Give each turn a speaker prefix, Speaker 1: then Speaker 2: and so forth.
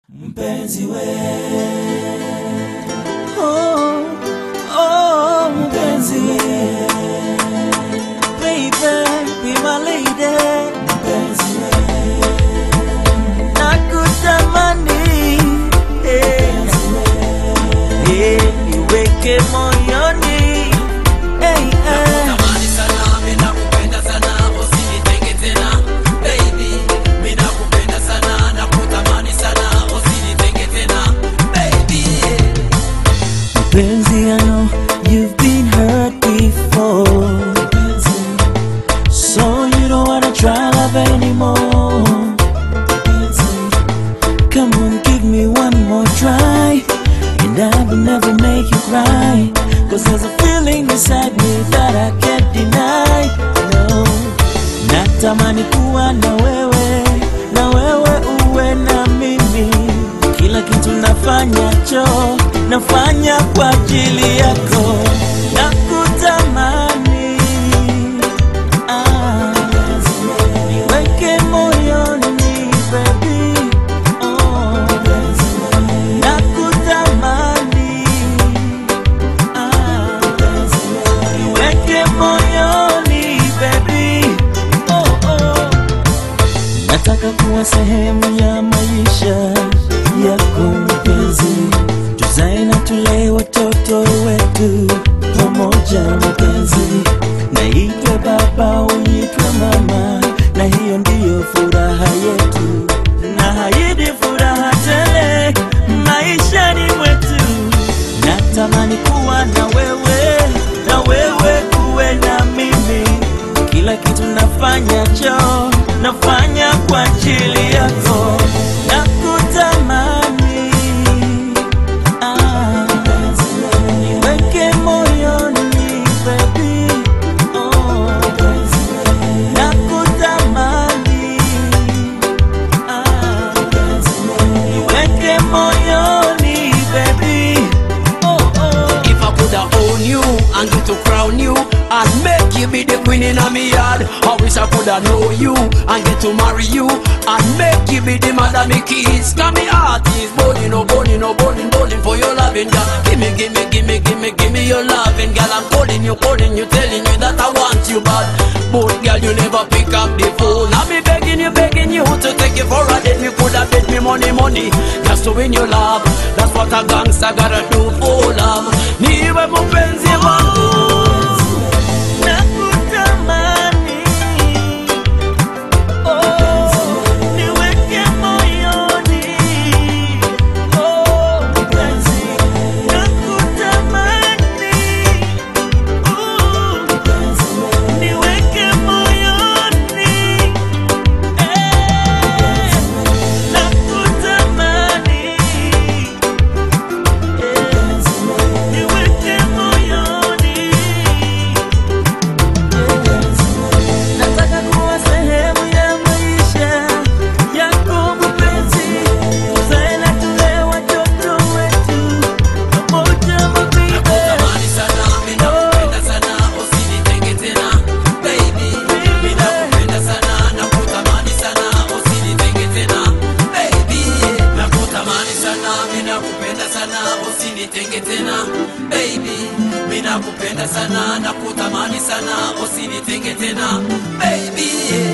Speaker 1: Mpenzi we, oh, oh, mpenzi we, baby, be my lady. Mpenzi we, nakutamani, niweke moyoni.
Speaker 2: Nakutamani sana, mimi nakupenda sana, usinitenge tena. Baby, mimi nakupenda sana, nakutamani sana, usinitenge tena. Baby,
Speaker 1: Mpenzi, I know you've been hurt before, so you don't wanna try love anymore. Come on, give me one more try, and I will never make you cry. Cause there's a feeling inside me that I can't deny. No, natamani kuwa na wewe uwe na mimi. Kila kitu nafanya kwa ajili yako. Nakutamani, niweke moyoni baby. Nakutamani, niweke moyoni baby. Nataka kuwa sehemu ya maisha yako mpenzi, tuzae na tule watoto wetu pamoja mpenzi. Naitwe baba, uitwe mama, na hiyo ndiyo furaha yetu. Naahidi furaha tele maishani mwetu. Natamani kuwa na wewe kuwe na mimi. Kila kitu nafanya kwa ajili yako. Nakutamani, niweke moyoni baby. Nakutamani, niweke moyoni baby.
Speaker 2: if I coulda own you and get to crown you and make you be the queen in my yard, I wish I coulda know you and get to marry you and make you be the mother me kids. Cause me heart is burning for your loving, girl. Give me your loving, girl. I'm calling you, telling you that I want you bad. But girl, you never pick up the phone. Now me begging you to take it for a date. Me coulda bet me money just to win your love. That's what a gangster gotta do for love. Niwe mpenzi wangu.
Speaker 1: Nakutamani, niweke moyoni. Mpenzi, nakutamani, niweke moyoni. Nakutamani, niweke moyoni. Nataka kuwa sehemu ya maisha yako mpenzi, tuzae na tule watoto wetu pamoja mabibi.
Speaker 2: Nakutamani sana, mimi nakupenda sana, usinitenge tena. Baby, mimi nakupenda sana, nakutamani sana, usinitenge tena. Baby, nakutamani sana, mimi nakupenda sana, usinitenge tena. Baby, mimi nakupenda sana, nakutamani sana, usinitenge tena. Baby.